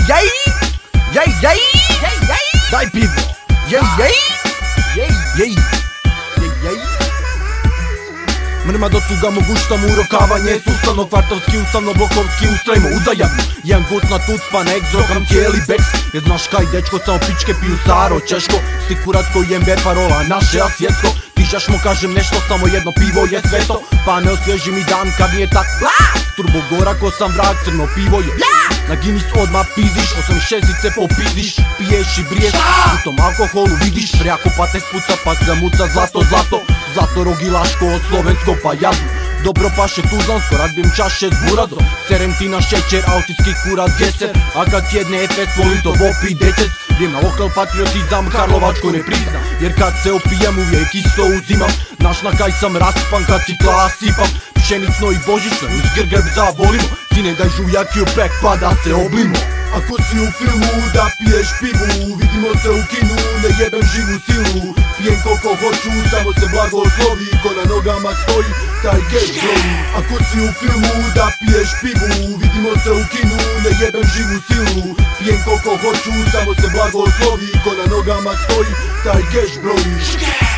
Daj piwo. Mrma do cuga mogućtam urokavanje sustavno, kvartovski, ustavno, blokovski, ustrajmo uzajamno. Jedan gut na tuc pa nek zrokam cijeli beks. Jer znaš kaj dečko, samo pičke piju staro češko. Sti kurat koji jembe parola naše, a svjetsko. Tišaš mu kažem nešto, samo jedno pivo je sveto. Pa ne osvježi mi dan kad nije tak Turbo gora ko sam vrag, crno pivo je na Guinness odmah pizdiš, 86-ice popizdiš. Piješ i briješ, u tom alkoholu vidiš prejako pa te spuca pa zamuca zlato. Zlato rogilaško, slovensko pa jadno. Dobro paše tuzlansko, razbijem čaše s burazom. Serem ti na šećer, autijski kurac geser. A kad sjedne efes, volim to vopi dečec. Idem na lokal patriotizam, Karlovačko ne priznam. Jer kad se opijem uvijek isto uzimam. Znaš na kaj sam raspan kad si klas sipam. Pšenično i božično, uz grgrb zavolimo. Sine daj žujak i opek pa da se oblimo. Ako si u filmu da piješ pivu, vidimo se u kinu, ne jebem živu silu. Pijem koliko hoću, samo se blagoslovi, ko na nogama stoji, taj cash broji. Ako si u filmu da piješ pivu, vidimo se u kinu, ne jebem živu silu. Pijem koliko hoću, samo se blagoslovi, ko na nogama stoji, taj cash broji.